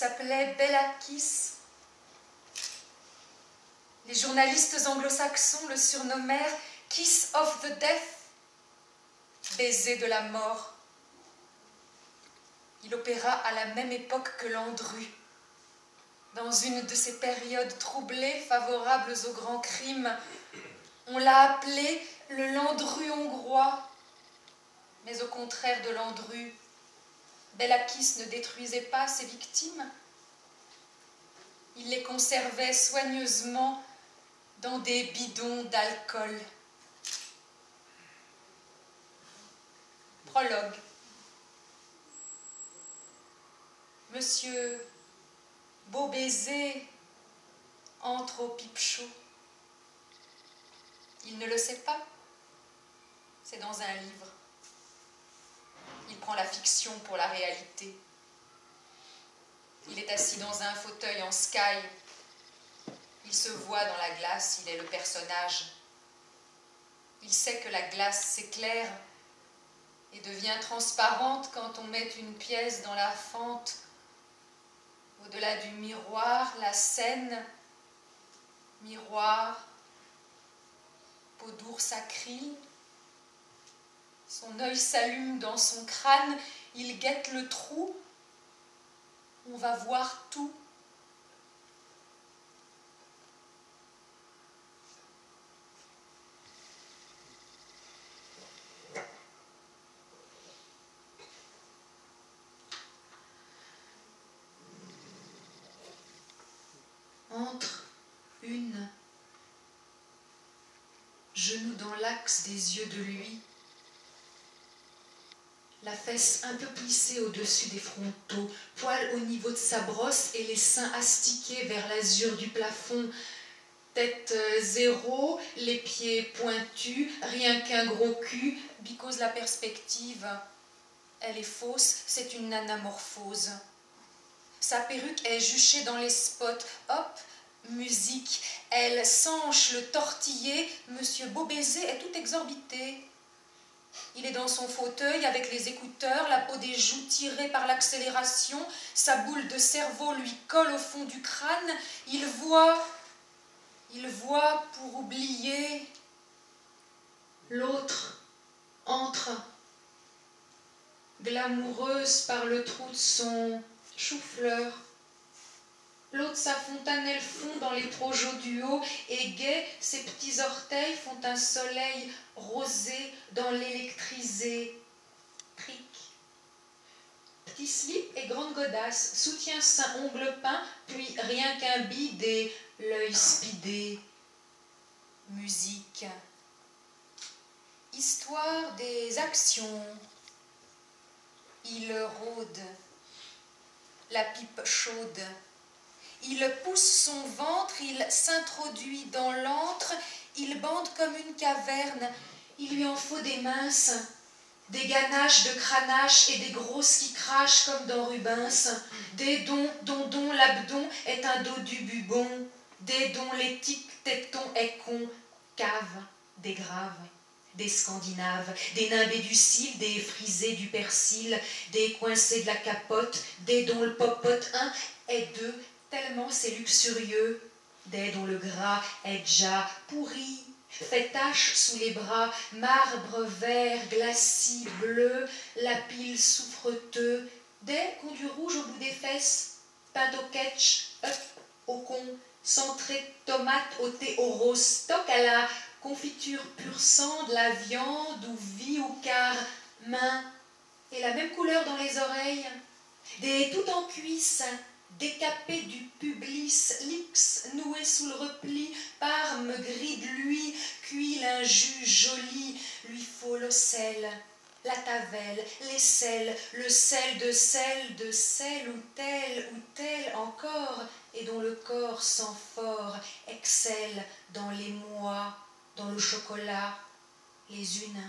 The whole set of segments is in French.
s'appelait Bella Kiss. Les journalistes anglo-saxons le surnommèrent Kiss of the Death, baiser de la mort. Il opéra à la même époque que Landru, dans une de ces périodes troublées favorables aux grands crimes. On l'a appelé le Landru hongrois, mais au contraire de Landru, Bella Kiss ne détruisait pas ses victimes. Il les conservait soigneusement dans des bidons d'alcool. Prologue. Monsieur Beaubaiser entre au pipe chaud. Il ne le sait pas. C'est dans un livre. Il prend la fiction pour la réalité. Il est assis dans un fauteuil en sky. Il se voit dans la glace, il est le personnage. Il sait que la glace s'éclaire et devient transparente quand on met une pièce dans la fente. Au-delà du miroir, la scène, miroir, peau d'ours acryl. Son œil s'allume dans son crâne, il guette le trou. On va voir tout. Entre une, genou dans l'axe des yeux de lui, la fesse un peu plissée au-dessus des frontaux, poil au niveau de sa brosse et les seins astiqués vers l'azur du plafond, tête zéro, les pieds pointus, rien qu'un gros cul, because la perspective, elle est fausse, c'est une anamorphose. Sa perruque est juchée dans les spots, hop, musique, elle sanche le tortillé, Monsieur Beaubaiser est tout exorbité. Il est dans son fauteuil avec les écouteurs, la peau des joues tirée par l'accélération, sa boule de cerveau lui colle au fond du crâne, il voit pour oublier. L'autre entre, glamoureuse par le trou de son chou-fleur. L'autre, sa fontanelle fond dans les projos du haut, et gai, ses petits orteils font un soleil rosé dans l'électrisé. Tric. Petit slip et grande godasse, soutien-sein, ongles peints, puis rien qu'un bidé, l'œil speedé. Musique. Histoire des actions. Il rôde, la pipe chaude. Il pousse son ventre, il s'introduit dans l'antre, il bande comme une caverne. Il lui en faut des minces, des ganaches de cranache et des grosses qui crachent comme dans Rubens. Des dont l'abdon est un dos du bubon, des dont l'éthique téton est con, cave, des graves. Des Scandinaves, des nimbés du cil, des frisés du persil, des coincés de la capote, des dont le popote un est deux, tellement c'est luxurieux, des dont le gras est déjà pourri, fait tache sous les bras, marbre vert, glacis, bleu, la pile souffreteux, des qu'ont du rouge au bout des fesses, pain au ketch, au con, centré tomate au thé au rose, stock à la confiture pur sang, de la viande ou vie ou quart main, et la même couleur dans les oreilles, des tout en cuisse, décapé du publis, lix noué sous le repli, parme gris de lui, cuit un jus joli, lui faut le sel, la tavelle, les sels, le sel de sel ou tel encore, et dont le corps sans fort excelle dans les mois, dans le chocolat, les unes,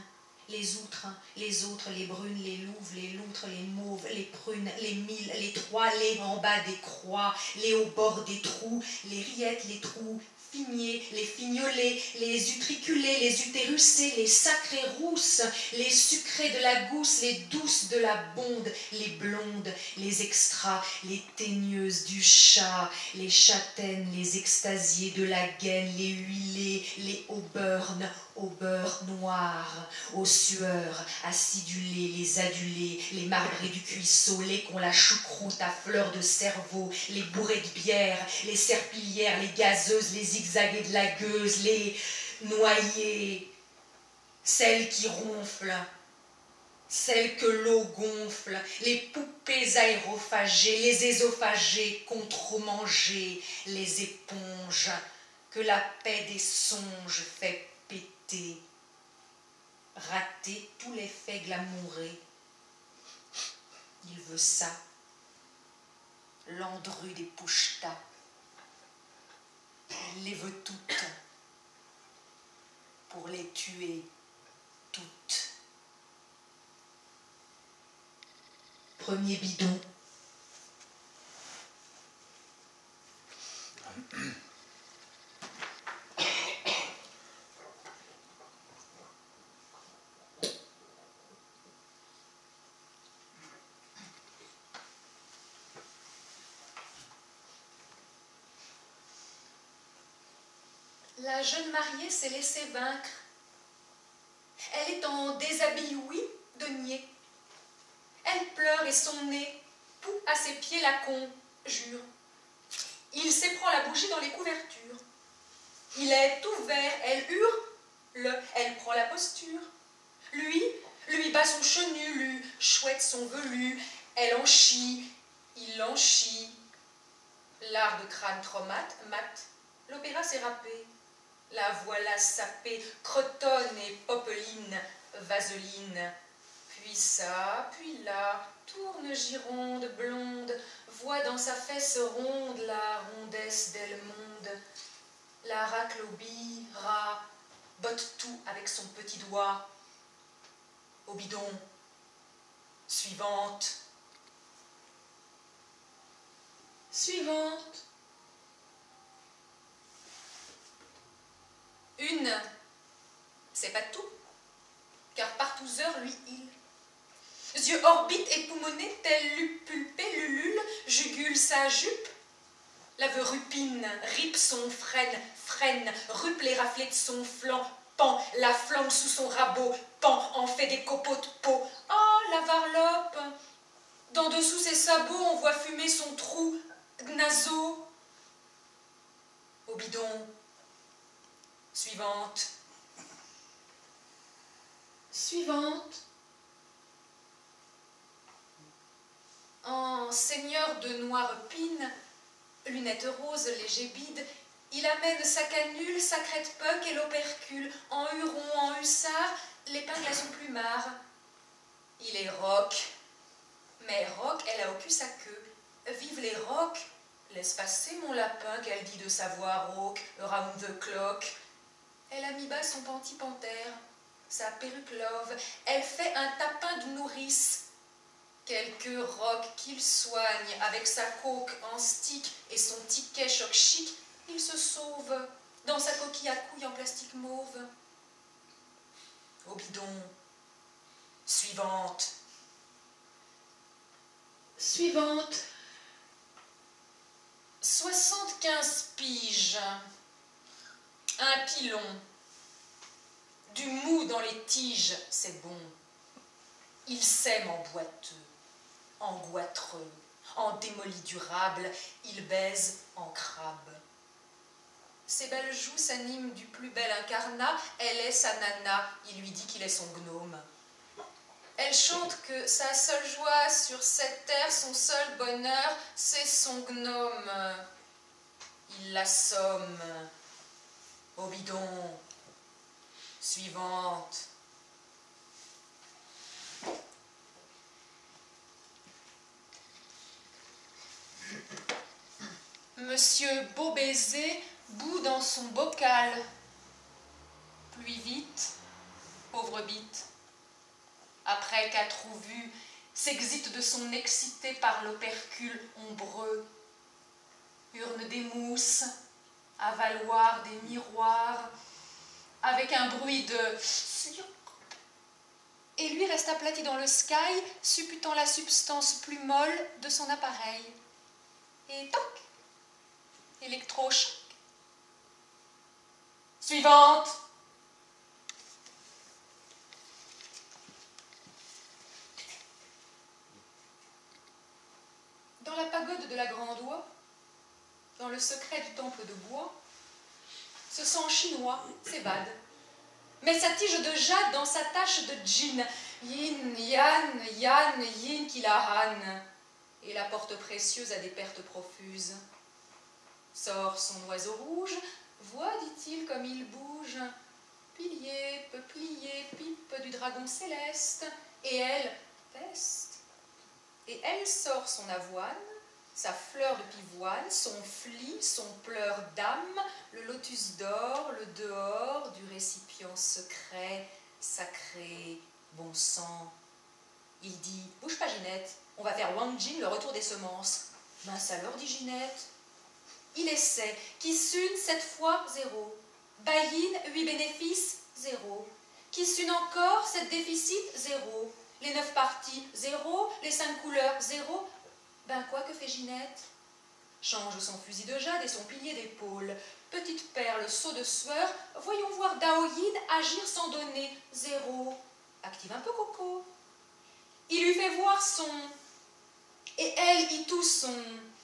les outres, les autres, les brunes, les louves, les loutres, les mauves, les prunes, les mille, les trois, les en bas des croix, les au bord des trous, les rillettes, les trous, figniers, les fignolés, les utriculés, les utérusés, les sacrées rousses, les sucrées de la gousse, les douces de la bonde, les blondes, les extras, les teigneuses du chat, les châtaines, les extasiées de la gaine, les huilés, les auburnes, au beurre noir, aux sueurs acidulées, les adulés, les marbrés du cuisseau, les qu'on la choucroute à fleur de cerveau, les bourrées de bière, les serpillières, les gazeuses, les zigzagués de la gueuse, les noyées, celles qui ronflent, celles que l'eau gonfle, les poupées aérophagées, les ésophages contre-mangés, les éponges que la paix des songes fait péter, rater tous les faits glamourés. Il veut ça, l'andru des Pouchtas. Il les veut toutes, pour les tuer toutes. Premier bidon. La jeune mariée s'est laissée vaincre. Elle est en déshabille, oui, de niais. Elle pleure et son nez poud à ses pieds la conjure. Il s'éprend la bougie dans les couvertures. Il est tout vert, elle hurle, elle prend la posture. Lui bat son chenu, lui chouette son velu, elle en chie, il en chie. L'art de crâne traumate, mat, l'opéra s'est râpé. La voilà sapée, crotonne et popeline, vaseline. Puis ça, puis là, tourne gironde blonde, voit dans sa fesse ronde la rondesse d'Elmonde. La racle au bille, rat, botte tout avec son petit doigt. Au bidon, suivante. Suivante. Une, c'est pas tout, car par 12 heures, lui, yeux orbites et poumonés, tel lupulpé, lulule, jugule sa jupe. La rupine, ripe son freine, rupe les raflets de son flanc, pend la flamme sous son rabot, pend en fait des copeaux de peau. Oh, la varlope! D'en dessous ses sabots, on voit fumer son trou naseau. Au bidon. Suivante. Suivante. En seigneur de noire pine, lunettes roses, léger bide, il amène sa canule, sa crête puck et l'opercule. En huron, en hussard, l'épingle à son plumard. Il est roc, mais roc, elle a au cul sa queue. Vive les rocs, laisse passer mon lapin, qu'elle dit de savoir rauque, around the clock. Elle a mis bas son panty-panthère, sa perruque love, elle fait un tapin de nourrice. Quelque roc qu'il soigne, avec sa coque en stick et son ticket choc chic, il se sauve dans sa coquille à couilles en plastique mauve. Au bidon. Suivante. Suivante. 75 piges. Un pilon. Du mou dans les tiges, c'est bon. Il sème en boiteux, en goitreux, en démoli durable, il baise en crabe. Ses belles joues s'animent du plus bel incarnat, elle est sa nana, il lui dit qu'il est son gnome. Elle chante que sa seule joie sur cette terre, son seul bonheur, c'est son gnome. Il l'assomme. Au bidon. Suivante. Monsieur Beau Baiser bout dans son bocal. Pluie vite, pauvre bite. après qu'à trop vu, s'excite de son excité par l'opercule ombreux. Urne des mousses, avaloir des miroirs, avec un bruit de et lui reste aplati dans le sky, supputant la substance plus molle de son appareil. Et toc, électrochoc. Suivante. Dans la pagode de la Grande Oie, dans le secret du temple de bois, ce sang chinois s'évade. Met sa tige de jade dans sa tache de djinn. Yin, yan, yan, yin, kilahan. Et la porte précieuse a des pertes profuses. Sort son oiseau rouge, vois, dit-il, comme il bouge. Pilier, peuplier, pipe du dragon céleste. Et elle, peste. Et elle sort son avoine, sa fleur de pivoine, son flis, son pleur d'âme, le lotus d'or, le dehors du récipient secret, sacré, bon sang. Il dit, bouge pas Ginette, on va faire Wang Jing, le retour des semences. Mince alors, dit Ginette. Il essaie, qui s'une cette fois, 0. Baïne, 8 bénéfices, 0. Qui s'une encore, 7 déficits, 0. Les 9 parties, 0. Les 5 couleurs, 0. Ben quoi que fait Ginette? Change son fusil de jade et son pilier d'épaule. Petite perle, saut de sueur, voyons voir Dao Yin agir sans donner, 0. Active un peu Coco. Il lui fait voir son... Et elle y tout son...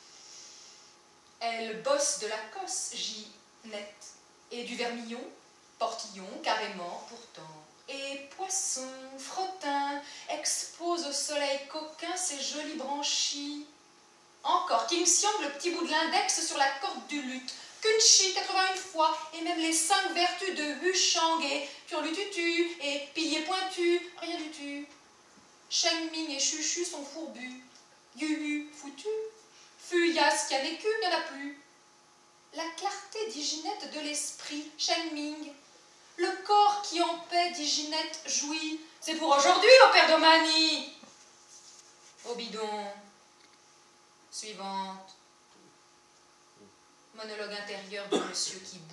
Elle bosse de la cosse, Ginette. Et du vermillon, portillon, carrément, pourtant. Et poisson, frottin, expose au soleil coquin ses jolies branchies. Encore, Kim Xiang, le petit bout de l'index sur la corde du luth. Kunchi, 81 fois, et même les 5 vertus de Wu Shang et Purlututu, et pilier pointu, rien du tout. Sheng Ming et Chuchu sont fourbus. Yu Yu, foutu. Fu, Yas, Kaneku, il n'y en a plus. La clarté, dit Ginette, de l'esprit, Sheng Ming. Le corps qui en paix, dit Ginette, jouit. C'est pour aujourd'hui, au père d'Omani. Au bidon. Suivante. Monologue intérieur du monsieur qui bout.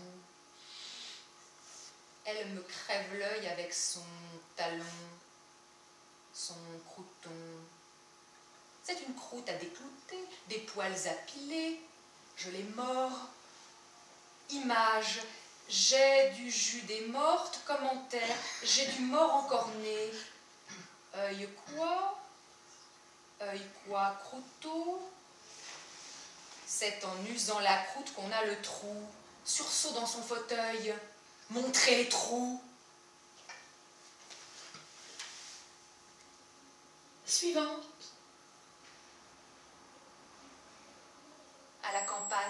Elle me crève l'œil avec son talon, son crouton. C'est une croûte à déclouter, des poils à piler. Je les mords. Image. J'ai du jus des mortes, commentaire, j'ai du mort encore né. Œil quoi, croûteau. C'est en usant la croûte qu'on a le trou. Sursaut dans son fauteuil, montrer les trous. Suivante. À la campagne.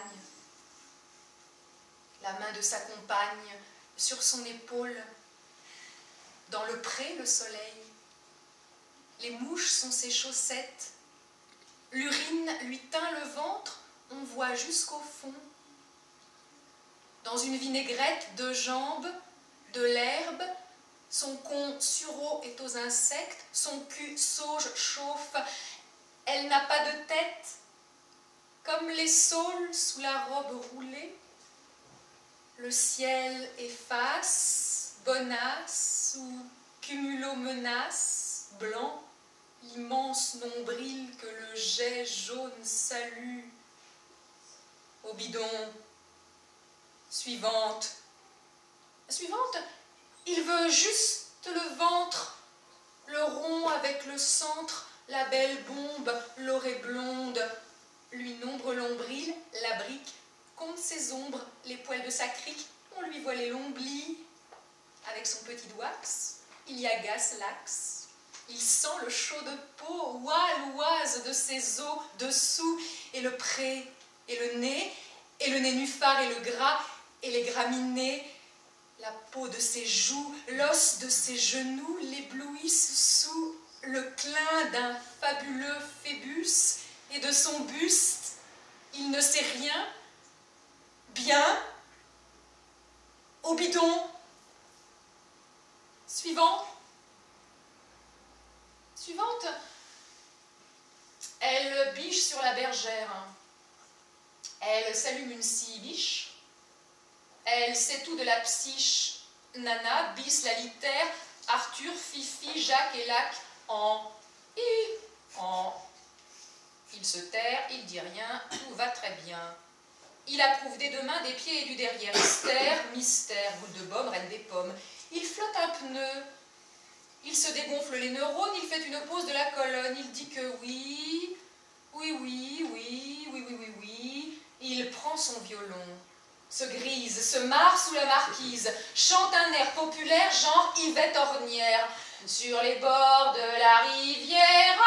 La main de sa compagne sur son épaule. Dans le pré, le soleil. Les mouches sont ses chaussettes. L'urine lui teint le ventre, on voit jusqu'au fond. Dans une vinaigrette de jambes, de l'herbe, son con sureau est aux insectes, son cul sauge chauffe. Elle n'a pas de tête, comme les saules sous la robe roulée. Le ciel efface, bonasse ou cumulo-menace, blanc, l'immense nombril que le jet jaune salue. Au bidon. Suivante. Suivante, il veut juste le ventre, le rond avec le centre, la belle bombe, l'orée blonde, lui nombre l'ombril, la brique, compte ses ombres, les poils de sa crique, on lui voit les longs blis. Avec son petit doigt, il y agace l'axe. Il sent le chaud de peau, l'oise de ses os dessous, et le pré, et le nez nénuphar et le gras, et les graminées. La peau de ses joues, l'os de ses genoux l'éblouissent sous le clin d'un fabuleux phébus, et de son buste, il ne sait rien. Bien, au bidon. Suivant. sur la bergère. Elle s'allume une scie biche. Elle sait tout de la psyche. Nana, Bis, la litère, Arthur, Fifi, Jacques et Lac en i, en. Il se terre, il dit rien, tout va très bien. Il approuve des deux mains, des pieds et du derrière. Mystère, mystère, boule de baume, reine des pommes. Il flotte un pneu. Il se dégonfle les neurones, il fait une pause de la colonne. Il dit que oui, oui, oui, oui, oui, oui, oui, oui. Il prend son violon, se grise, se marre sous la marquise, chante un air populaire genre Yvette Ornière. Sur les bords de la rivière,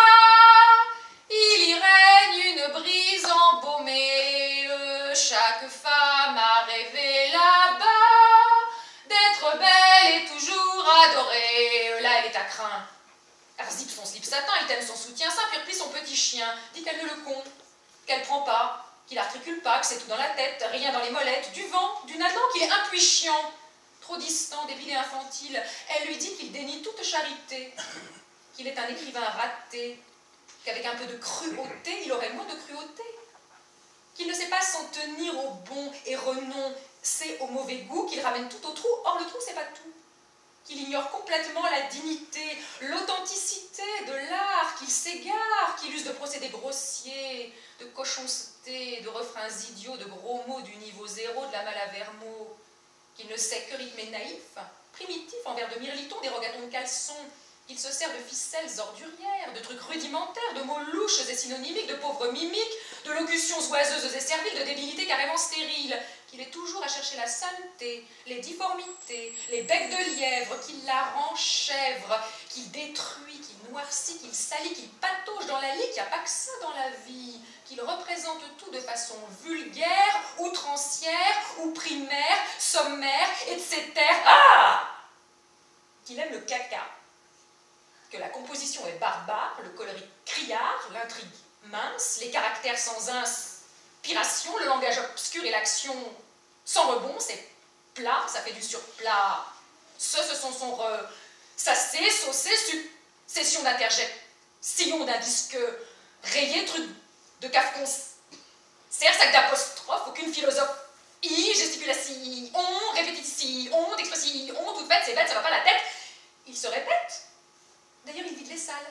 il y règne une brise embaumée. Chaque femme a rêvé là-bas d'être belle et toujours adorée. Là, elle est à crin. Elle zippe son slip satin, il t'aime son soutien-sein, puis replie son petit chien. Dit qu'elle ne le compte, qu'elle prend pas, qu'il articule pas, que c'est tout dans la tête, rien dans les molettes, du vent, du Adam, qu'il est impuissant, trop distant, débile et infantile. Elle lui dit qu'il dénie toute charité, qu'il est un écrivain raté, qu'avec un peu de cruauté, il aurait moins de cruauté, qu'il ne sait pas s'en tenir au bon et renom, c'est au mauvais goût, qu'il ramène tout au trou, or le trou c'est pas tout, qu'il ignore complètement la dignité, l'authenticité de l'art, qu'il s'égare, qu'il use de procédés grossiers, de cochonceté, de refrains idiots, de gros mots du niveau zéro de la Malavermo, qu'il ne sait que rythmer naïf, primitif, en vers de mirliton, des rogatons de caleçon. Il se sert de ficelles ordurières, de trucs rudimentaires, de mots louches et synonymiques, de pauvres mimiques, de locutions oiseuses et serviles, de débilités carrément stériles, qu'il est toujours à chercher la saleté, les difformités, les becs de lièvre, qu'il la rend chèvre, qu'il détruit, qu'il noircit, qu'il salit, qu'il patauge dans la lie, qu'il n'y a pas que ça dans la vie, qu'il représente tout de façon vulgaire, outrancière, ou primaire, sommaire, etc. Ah! Qu'il aime le caca, que la composition est barbare, le colorique criard, l'intrigue mince, les caractères sans inspiration, le langage obscur et l'action sans rebond, c'est plat, ça fait du surplat. Ce sont son sacé, saucé, succession d'interjects, sillon d'un disque rayé, truc de cafcon, sac d'apostrophe, aucune philosophe. Gesticulation, répétition, d'expression, toute faite, c'est bête, ça va pas la tête. Il se répète. D'ailleurs, il vide les salles.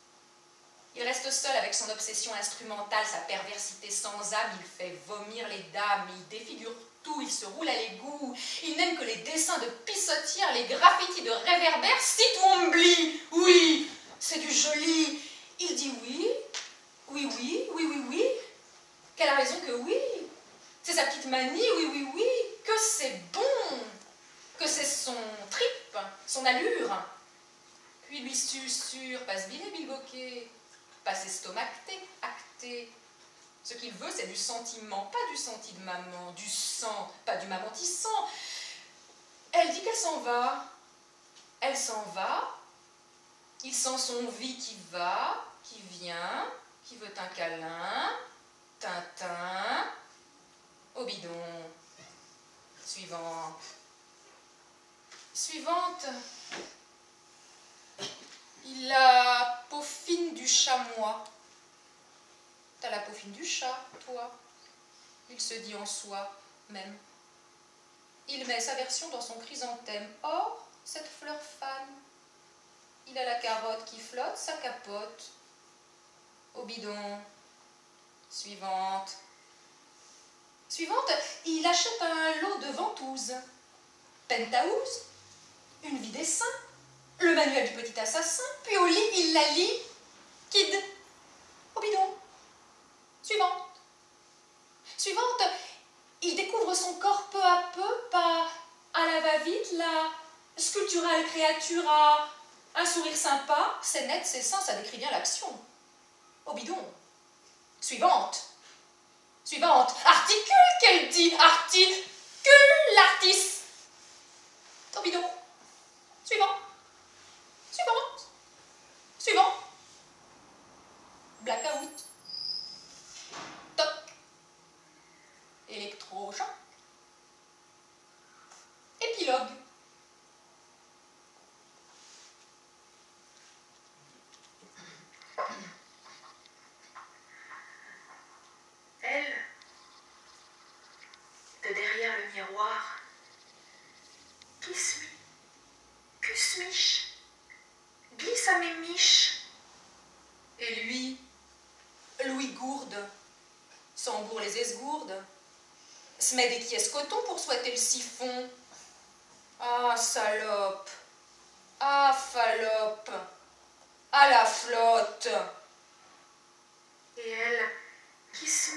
Il reste seul avec son obsession instrumentale, sa perversité sans âme. Il fait vomir les dames, il défigure tout, il se roule à l'égout. Il n'aime que les dessins de pissotières, les graffitis de réverbères. Si tout oublie, oui, c'est du joli. Il dit oui, oui, oui, oui, oui, oui. Qu'elle a raison que oui. C'est sa petite manie, oui, oui, oui. Que c'est bon, que c'est son trip, son allure. Puis lui susurre, passe bien bilboquet, passe estomacté, acté. Ce qu'il veut, c'est du sentiment, pas du senti de maman, du sang, pas du mamantissant. Elle dit qu'elle s'en va. Elle s'en va. Il sent son vie qui va, qui vient, qui veut un câlin. Tintin. Au bidon. Suivante. Suivante. Il a peau fine du chamois. T'as la peau fine du chat, toi. Il se dit en soi même. Il met sa version dans son chrysanthème. Or, cette fleur fan. Il a la carotte qui flotte, sa capote. Au bidon. Suivante. Suivante, il achète un lot de ventouses. Penthouse, une vie des saints, le manuel du petit assassin, puis au lit, il la lit. Kid. Au bidon. Suivante. Suivante, il découvre son corps peu à peu, pas à la va-vite, la sculpturale créature a un sourire sympa, c'est net, c'est sain, ça décrit bien l'action. Au bidon. Suivante. Suivante. Articule, qu'elle dit. Articule, l'artiste. Au bidon. Suivant. Suivante. Suivant. Blackout. Toc. Électrochoc. Épilogue. se met des quiesces coton pour souhaiter le siphon. Ah, salope. Ah, fallope. À la flotte. Et elle, kiss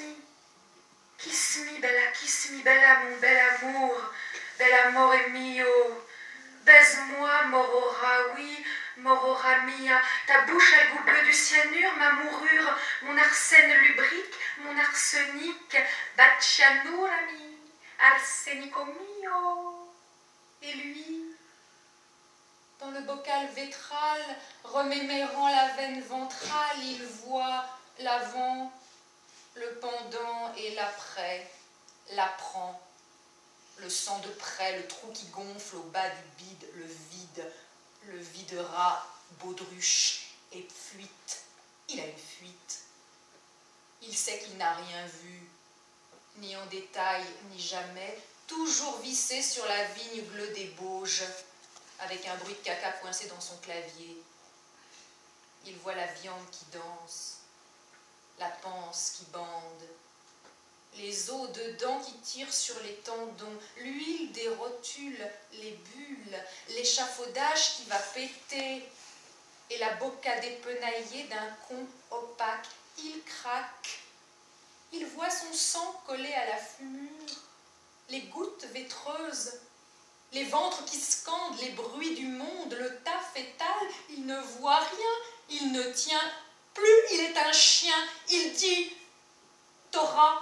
me, bella, mon bel amore mio. Baise-moi, morora, oui, morora mia. Ta bouche a le goût bleu du cyanure, ma mourure, mon arsène lubrique, mon arsenic. Bacianurami, arsenico mio. Et lui, dans le bocal vétral, remémorant la veine ventrale, il voit l'avant, le pendant et l'après, l'apprend, le sang de près, le trou qui gonfle au bas du bide, le videra, baudruche et fuite. Il a une fuite. Il sait qu'il n'a rien vu, ni en détail, ni jamais, toujours vissé sur la vigne bleue des Bauges, avec un bruit de caca coincé dans son clavier. Il voit la viande qui danse, la panse qui bande, les os dedans qui tirent sur les tendons, l'huile des rotules, les bulles, l'échafaudage qui va péter, et la boca dépenaillée d'un con opaque. Il craque. Il voit son sang collé à la fumure, les gouttes vétreuses, les ventres qui scandent les bruits du monde, le tas fétal. Il ne voit rien, il ne tient plus, il est un chien. Il dit « T'auras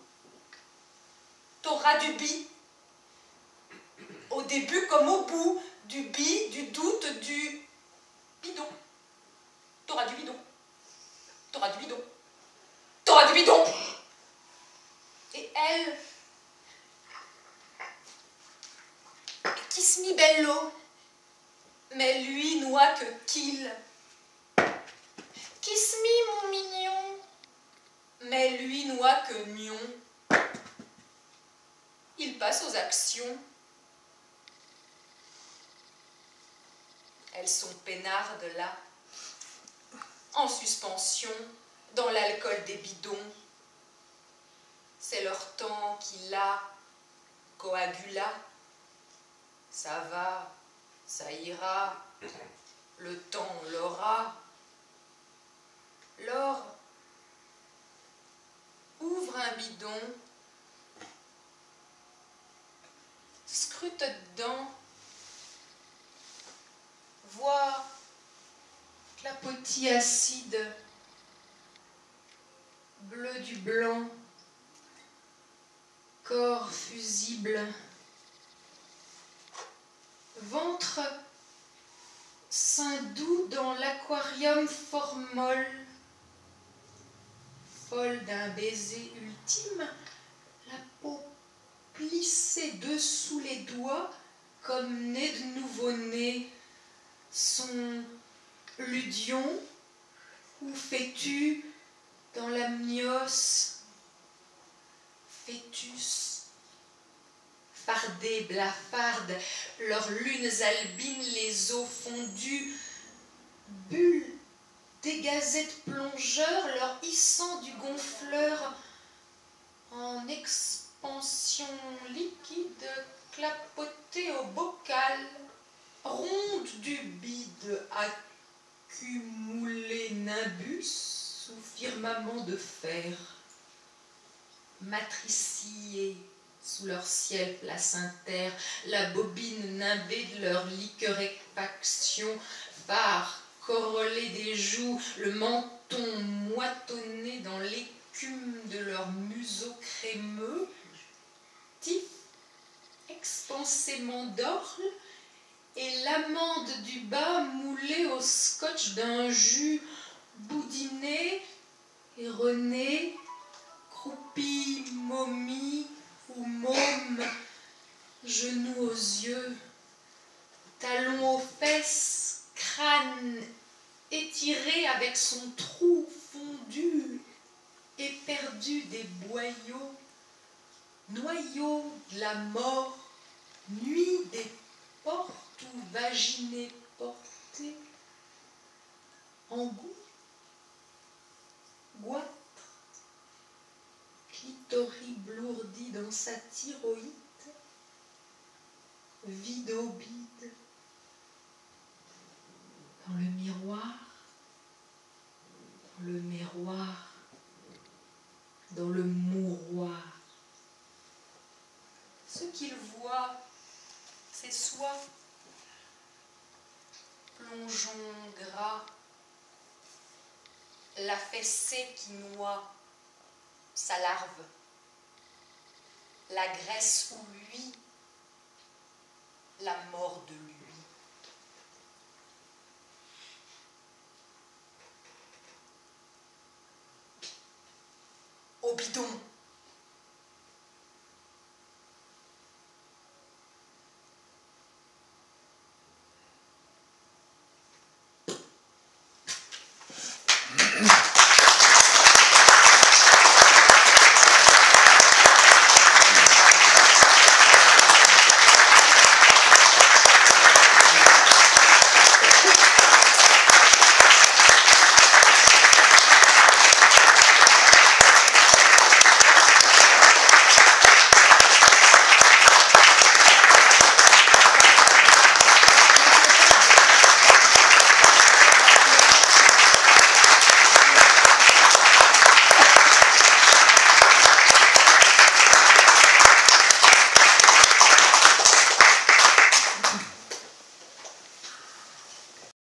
du bi ». Au début comme au bout, du bi, du doute, du bidon. T'auras du bidon. T'auras du bidon. T'auras du bidon. Et elle, kiss me bello, mais lui noie que kill. Kiss me mon mignon, mais lui noie que nion. Il passe aux actions. Elles sont peinardes là, en suspension, dans l'alcool des bidons. C'est leur temps qui là coagula. Ça va, ça ira, le temps l'aura. L'or ouvre un bidon, scrute dedans, voit clapotis acide, bleu du blanc, corps fusible, ventre sein doux dans l'aquarium fort molle, folle d'un baiser ultime, la peau plissée dessous les doigts comme nez de nouveau-né, son ludion ou fœtus dans l'amnios, fœtus, fardés, blafardes, leurs lunes albines, les os fondus, bulles des gazettes plongeurs, leur hissant du gonfleur en expansion liquide, clapotée au bocal, ronde du bide, accumulé nimbus sous firmament de fer, matriciés sous leur ciel placentaire, la bobine nimbée de leur liqueréfaction, phare corollé des joues, le menton moitonné dans l'écume de leur museau crémeux, tif expansément d'orle, et l'amande du bas moulée au scotch d'un jus boudiné, erroné, croupi, momie ou môme, genoux aux yeux, talons aux fesses, crâne étiré avec son trou fondu, éperdu des boyaux, noyau de la mort, nuit des portes ou vaginée portée, en goût, goitre, clitoride blourdi dans sa thyroïde, vide au bide, dans le miroir, dans le miroir, dans le mouroir. Ce qu'il voit, c'est soi, plongeon gras, la fessée qui noie sa larve, la graisse ou lui, la mort de lui.